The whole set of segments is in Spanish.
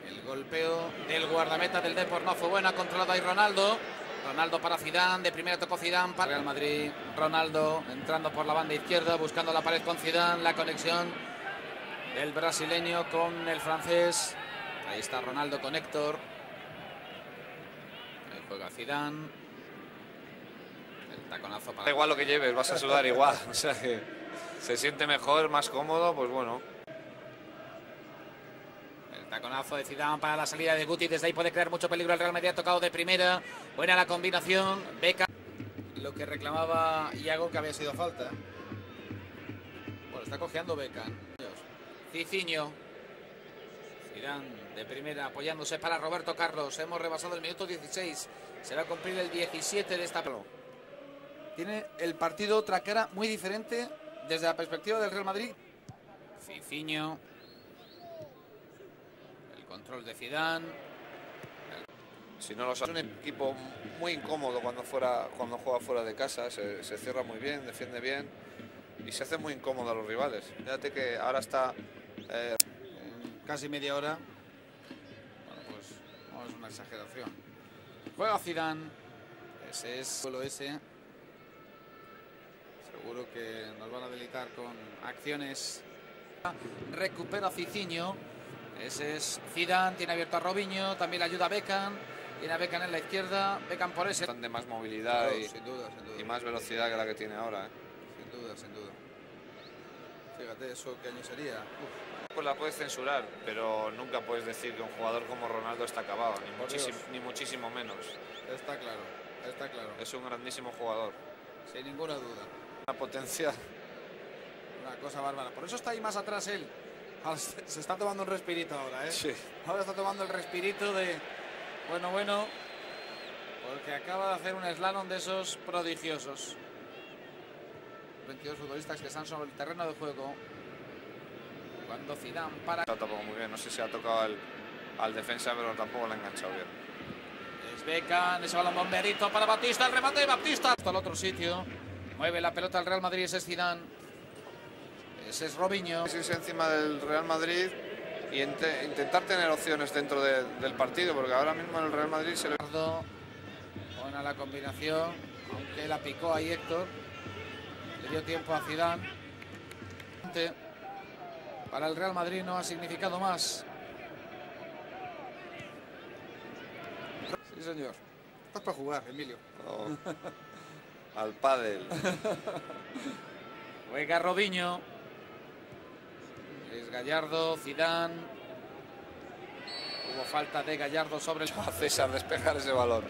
El golpeo del guardameta del Depor no fue bueno, ha controlado ahí Ronaldo. Ronaldo para Zidane, de primera tocó Zidane para Real Madrid. Ronaldo entrando por la banda izquierda, buscando la pared con Zidane, la conexión del brasileño con el francés. Ahí está Ronaldo con Héctor. Ahí juega Zidane. El taconazo para... Da igual lo que lleves, vas a sudar igual. O sea que se siente mejor, más cómodo, pues bueno. Taconazo de Zidane para la salida de Guti. Desde ahí puede crear mucho peligro el Real Madrid. Ha tocado de primera. Buena la combinación. Beca. Lo que reclamaba Iago que había sido falta. Bueno, está cojeando Beca. Cicinho. Zidane de primera apoyándose para Roberto Carlos. Hemos rebasado el minuto 16. Se va a cumplir el 17 de esta... Tiene el partido otra cara muy diferente desde la perspectiva del Real Madrid. Cicinho. Control de Zidane. Si no es un equipo muy incómodo cuando juega fuera de casa, se cierra muy bien, defiende bien y se hace muy incómodo a los rivales. Fíjate que ahora está casi media hora. Bueno, pues no es una exageración. Juega Zidane. Ese es solo ese. Seguro que nos van a deleitar con acciones. Recupera Cicinho. Ese es Zidane, tiene abierto a Robinho, también le ayuda a Beckham. Tiene a Beckham en la izquierda, Beckham por ese. De más movilidad, claro, sin duda. Y más velocidad que la que tiene ahora. Sin duda. Fíjate, ¿eso qué año sería? Pues la puedes censurar, pero nunca puedes decir que un jugador como Ronaldo está acabado, ni muchísimo menos. Está claro. Es un grandísimo jugador. Sin ninguna duda. Una potencia. Una cosa bárbara. Por eso está ahí más atrás él. Se está tomando un respirito ahora, ¿eh? Sí. Ahora está tomando el respirito de... Bueno, porque acaba de hacer un slalom de esos prodigiosos. 22 futbolistas que están sobre el terreno de juego. Cuando Zidane para... Está tampoco muy bien, no sé si ha tocado al defensa, pero tampoco le ha enganchado bien. Es Beckham, ese balón bomberito para Batista, el remate de Batista. Hasta el otro sitio. Mueve la pelota al Real Madrid, ese es Zidane. Ese es Robinho. Irse encima del Real Madrid y intentar tener opciones dentro del partido, porque ahora mismo en el Real Madrid se le... Buena la combinación, aunque la picó ahí Héctor. Le dio tiempo a Zidane. Para el Real Madrid no ha significado más. Sí, señor. Estás para jugar, Emilio. Oh. Al pádel. Juega Robinho. Es Gallardo, Zidane. Hubo falta de Gallardo sobre el... A César despejar ese balón.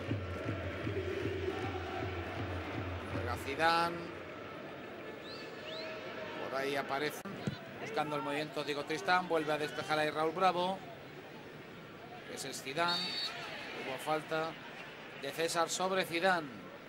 Juega Zidane. Por ahí aparece. Buscando el movimiento Diego Tristán. Vuelve a despejar ahí Raúl Bravo. Ese es Zidane. Hubo falta de César sobre Zidane.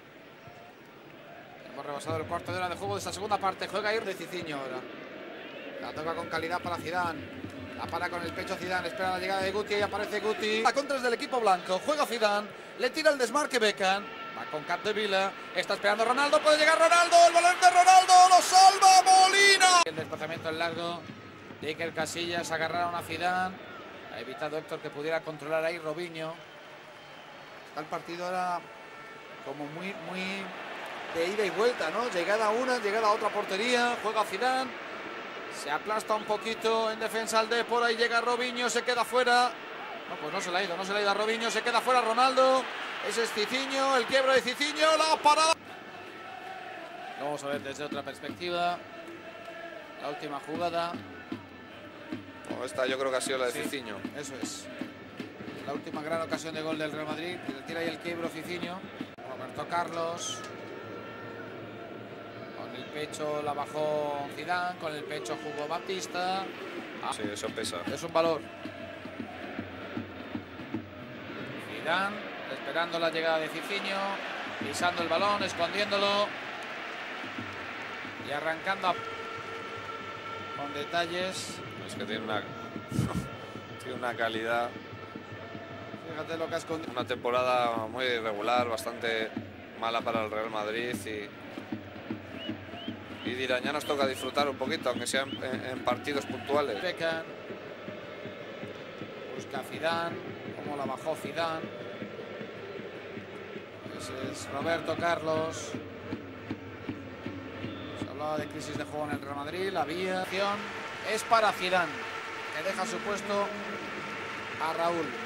Hemos rebasado el cuarto de hora de juego de esta segunda parte. Juega Ir de Cicinho ahora. La toca con calidad para Zidane. La para con el pecho Zidane. Espera la llegada de Guti. Y aparece Guti. La contra es del equipo blanco. Juega Zidane. Le tira el desmarque Beckham. Va con Capdevila. Está esperando Ronaldo. Puede llegar Ronaldo. El balón de Ronaldo. Lo salva Molina. El desplazamiento en largo de Iker Casillas. Agarraron a Zidane. Ha evitado Héctor que pudiera controlar ahí Robinho. Está el partido ahora como muy de ida y vuelta, ¿no? Llegada a una, llegada a otra portería. Juega Zidane. Se aplasta un poquito en defensa al Depor. Ahí llega Robinho, se queda fuera. No, pues no se le ha ido a Robinho. Se queda fuera Ronaldo. Ese es Cicinho, el quiebro de Cicinho, la parada. Vamos a ver desde otra perspectiva. La última jugada. No, esta yo creo que ha sido la de Cicinho. Eso es. La última gran ocasión de gol del Real Madrid. Le tira ahí el quiebro Cicinho. Roberto Carlos. El pecho la bajó Zidane, con el pecho jugó Batista. Sí, eso pesa. Es un valor. Zidane esperando la llegada de Cicinho, pisando el balón, escondiéndolo y arrancando con detalles. Es que tiene una calidad. Fíjate lo que ha escondido. Una temporada muy irregular, bastante mala para el Real Madrid y dirán, ya nos toca disfrutar un poquito, aunque sean en partidos puntuales. Beckham Busca a Zidane, cómo la bajó Zidane. Ese es Roberto Carlos. Se hablaba de crisis de juego en el Real Madrid. La vía es para Zidane, que deja su puesto a Raúl.